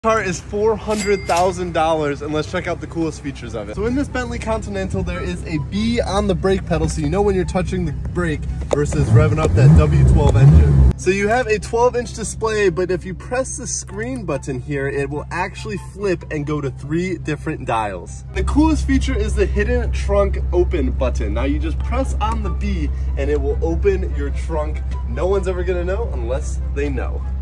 Car is $400,000, and let's check out the coolest features of it. So in this Bentley Continental, there is a B on the brake pedal, so you know when you're touching the brake versus revving up that W12 engine. So you have a 12-inch display, but if you press the screen button here, it will actually flip and go to 3 different dials. The coolest feature is the hidden trunk open button. Now you just press on the B and it will open your trunk. No one's ever gonna know unless they know.